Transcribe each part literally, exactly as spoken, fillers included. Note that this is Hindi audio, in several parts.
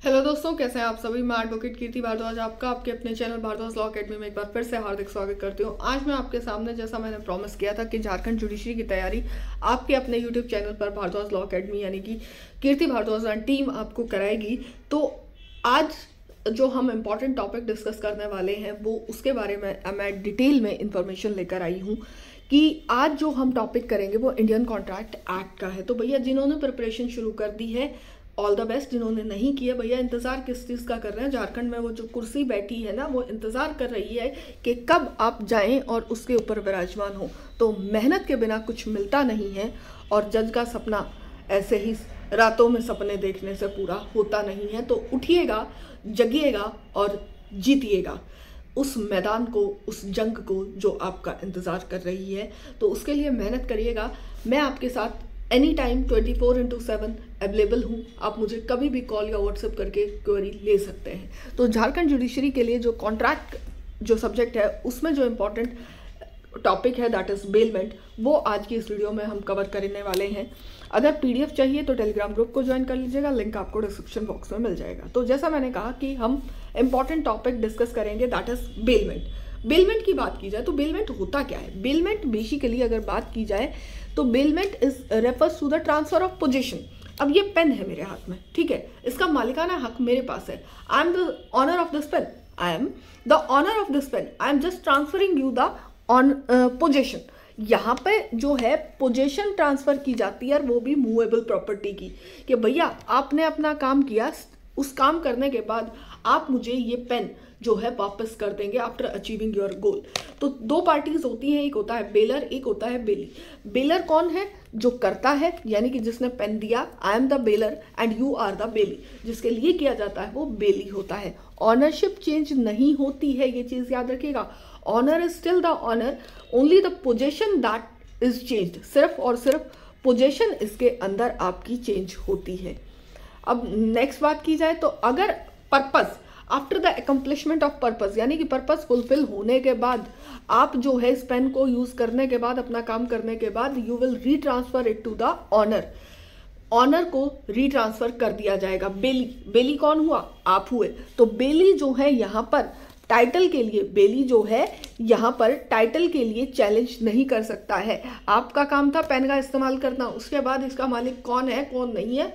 हेलो दोस्तों, कैसे हैं आप सभी। मैं एडवोकेट कीर्ति भारद्वाज आपका आपके अपने चैनल भारद्वाज लॉ अकेडमी में एक बार फिर से हार्दिक स्वागत करती हूं। आज मैं आपके सामने, जैसा मैंने प्रॉमिस किया था कि झारखंड जुडिशरी की तैयारी आपके अपने यूट्यूब चैनल पर भारद्वाज लॉ अकेडमी यानी कि कीर्ति भारद्वाज एंड टीम आपको कराएगी, तो आज जो हम इम्पॉर्टेंट टॉपिक डिस्कस करने वाले हैं वो उसके बारे में मैं डिटेल में इंफॉर्मेशन लेकर आई हूँ कि आज जो हम टॉपिक करेंगे वो इंडियन कॉन्ट्रैक्ट एक्ट का है। तो भैया जिन्होंने प्रिपरेशन शुरू कर दी है, ऑल द बेस्ट। जिन्होंने नहीं किया, भैया इंतज़ार किस चीज़ का कर रहे हैं। झारखंड में वो जो कुर्सी बैठी है ना, वो इंतज़ार कर रही है कि कब आप जाएं और उसके ऊपर विराजमान हो। तो मेहनत के बिना कुछ मिलता नहीं है और जज का सपना ऐसे ही रातों में सपने देखने से पूरा होता नहीं है। तो उठिएगा, जगिएगा और जीतिएगा उस मैदान को, उस जंग को जो आपका इंतज़ार कर रही है। तो उसके लिए मेहनत करिएगा। मैं आपके साथ any time twenty four into seven available हूँ। आप मुझे कभी भी कॉल या व्हाट्सएप करके क्वेरी ले सकते हैं। तो झारखंड जुडिशरी के लिए जो कॉन्ट्रैक्ट जो सब्जेक्ट है उसमें जो इम्पोर्टेंट टॉपिक है दैट इज़ बेलमेंट, वो आज की इस वीडियो में हम कवर करने वाले हैं। अगर पीडीएफ चाहिए तो टेलीग्राम ग्रुप को ज्वाइन कर लीजिएगा, लिंक आपको डिस्क्रिप्शन बॉक्स में मिल जाएगा। तो जैसा मैंने कहा कि हम इम्पॉर्टेंट टॉपिक डिस्कस करेंगे दैट इज़ बेलमेंट। बेलमेंट की बात की जाए तो बेलमेंट होता क्या है। बेलमेंट बेसिकली अगर बात की जाए तो bailment is refers to the transfer of position. अब ये पेन है मेरे हाथ में, ठीक है, इसका मालिकाना हक मेरे पास है। I am the owner of this pen, I am the owner of this pen, I am just transferring you the on position. यहाँ पे जो है पोजीशन ट्रांसफर की जाती है, वो भी मूवेबल प्रॉपर्टी की, कि भैया आपने अपना काम किया, उस काम करने के बाद आप मुझे ये पेन जो है वापस कर देंगे आफ्टर अचीविंग योर गोल। तो दो पार्टीज होती हैं, एक होता है बेलर, एक होता है बेली। बेलर कौन है? जो करता है, यानी कि जिसने पेन दिया, I am the bailor and you are the bailee. जिसके लिए किया जाता है वो बेली होता है। ऑनरशिप चेंज नहीं होती है, ये चीज याद रखिएगा। Owner is still the owner, only the possession that is changed. सिर्फ और सिर्फ पोजेशन इसके अंदर आपकी चेंज होती है। अब नेक्स्ट बात की जाए तो अगर purpose after the accomplishment of purpose, यानी कि पर्पस फुलफिल होने के बाद आप जो है इस पेन को यूज करने के बाद, अपना काम करने के बाद, you will retransfer it to the owner. Owner को रीट्रांसफर कर दिया जाएगा। बेली, बेली कौन हुआ? आप हुए। तो बेली जो है यहाँ पर टाइटल के लिए, बेली जो है यहाँ पर टाइटल के लिए चैलेंज नहीं कर सकता है। आपका काम था पेन का इस्तेमाल करना, उसके बाद इसका मालिक कौन है कौन नहीं है,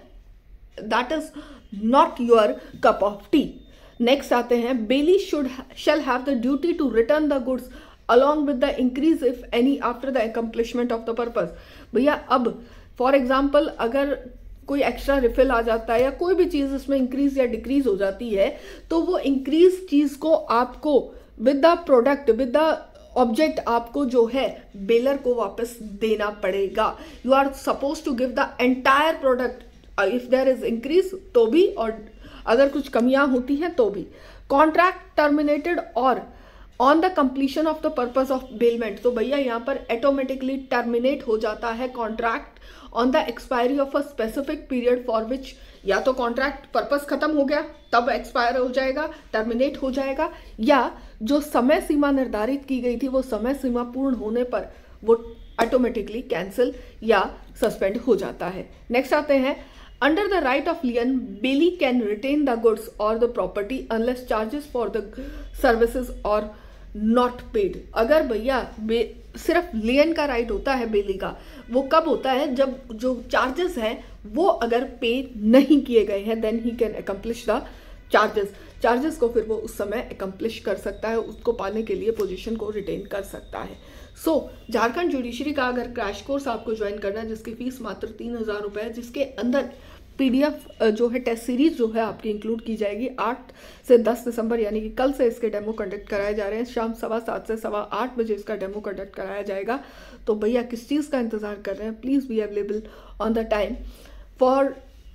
that is not your cup of tea. Next आते हैं, bailee should shall have the duty to return the goods along with the increase if any after the accomplishment of the purpose. भैया अब फॉर एग्जाम्पल अगर कोई एक्स्ट्रा रिफिल आ जाता है या कोई भी चीज़ इसमें इंक्रीज या डिक्रीज हो जाती है, तो वो इंक्रीज चीज़ को आपको with the product, with the object आपको जो है बेलर को वापस देना पड़ेगा। You are suppose to give the entire product if there is increase तो भी, और अगर कुछ कमियां होती हैं तो भी। कॉन्ट्रैक्ट टर्मिनेटेड और on the completion of the purpose of bailment, तो भैया यहाँ पर ऑटोमेटिकली टर्मिनेट हो जाता है contract on the expiry of a specific period for which, या तो कॉन्ट्रैक्ट पर्पस खत्म हो गया तब एक्सपायर हो जाएगा, टर्मिनेट हो जाएगा, या जो समय सीमा निर्धारित की गई थी वो समय सीमा पूर्ण होने पर वो ऑटोमेटिकली कैंसिल या सस्पेंड हो जाता है। नेक्स्ट आते हैं, Under the right of lien, bailey can retain the goods or the property unless charges for the services are not paid। अगर भैया सिर्फ लियन का राइट होता है बेली का, वो कब होता है? जब जो चार्जेस हैं वो अगर पे नहीं किए गए हैं, then he can accomplish the charges. Charges को फिर वो उस समय अकम्प्लिश कर सकता है, उसको पाने के लिए पोजीशन को रिटेन कर सकता है। सो so, झारखंड जुडिशरी का अगर क्रैश कोर्स आपको ज्वाइन करना है, जिसकी फीस मात्र तीन हज़ार रुपये है, जिसके अंदर पीडीएफ जो है टेस्ट सीरीज जो है आपकी इंक्लूड की जाएगी। आठ से दस दिसंबर यानी कि कल से इसके डेमो कंडक्ट कराए जा रहे हैं। शाम सवा सात से सवा आठ बजे इसका डेमो कंडक्ट कराया जाएगा। तो भैया किस चीज़ का इंतज़ार कर रहे हैं? Please be available on the time for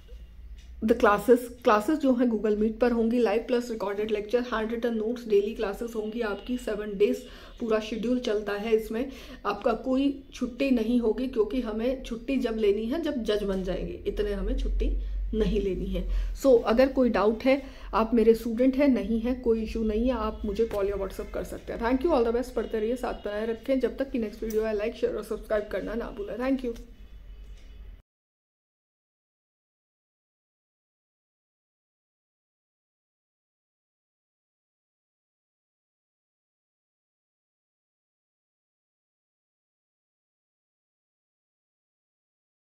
the classes. Classes जो हैं गूगल मीट पर होंगी, live plus recorded lecture, hand written notes, daily classes होंगी आपकी। सेवन डेज पूरा शेड्यूल चलता है, इसमें आपका कोई छुट्टी नहीं होगी, क्योंकि हमें छुट्टी जब लेनी है जब जज बन जाएंगे, इतने हमें छुट्टी नहीं लेनी है। सो so, अगर कोई डाउट है, आप मेरे स्टूडेंट हैं, नहीं है, कोई इशू नहीं है, आप मुझे कॉल या व्हाट्सअप कर सकते हैं। Thank you, all the best, पढ़ते रहिए, साथ बनाए रखें। जब तक कि नेक्स्ट वीडियो है, लाइक शेयर और सब्सक्राइब करना ना भूलें। Thank you.